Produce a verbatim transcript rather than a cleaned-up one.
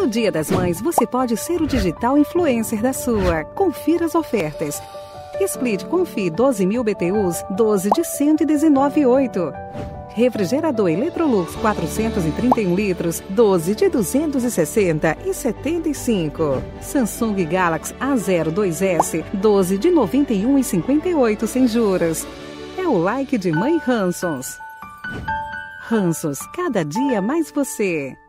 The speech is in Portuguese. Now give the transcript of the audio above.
Dia das Mães, você pode ser o digital influencer da sua. Confira as ofertas. Split Confi doze mil B T Us, doze de cento e dezenove vírgula oito. Refrigerador Electrolux quatrocentos e trinta e um litros, doze de duzentos e sessenta e setenta e cinco. Samsung Galaxy A zero dois S, doze de noventa e um e cinquenta e oito sem juros. É o like de Mãe Hansons. Hansons, cada dia mais você.